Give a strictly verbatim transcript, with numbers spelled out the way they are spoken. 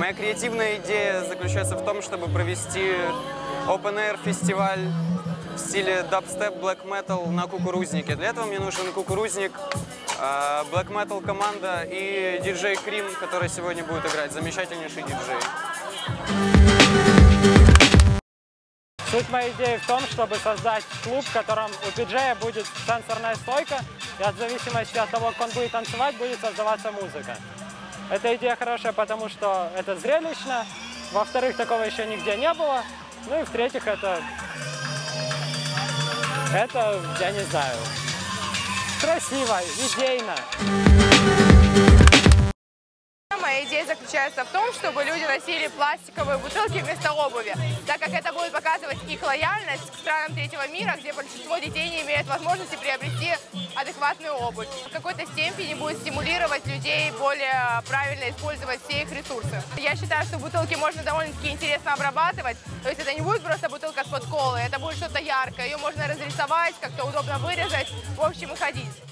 Моя креативная идея заключается в том, чтобы провести open-air фестиваль в стиле дабстеп, black metal на кукурузнике. Для этого мне нужен кукурузник, black metal команда и диджей Крим, который сегодня будет играть. Замечательнейший диджей. Суть моей идеи в том, чтобы создать клуб, в котором у диджея будет сенсорная стойка, и от зависимости от того, как он будет танцевать, будет создаваться музыка. Эта идея хорошая, потому что это зрелищно, во-вторых, такого еще нигде не было, ну и в-третьих, это, это, я не знаю, красиво, идейно. Моя идея заключается в том, чтобы люди носили пластиковые бутылки вместо обуви, так как это будет показывать их лояльность к странам третьего мира, где большинство детей не имеет возможности приобрести адекватную обувь. В какой-то степени будет стимулировать людей более правильно использовать все их ресурсы. Я считаю, что бутылки можно довольно-таки интересно обрабатывать, то есть это не будет просто бутылка с-под колы, это будет что-то яркое, ее можно разрисовать, как-то удобно вырезать, в общем, и ходить.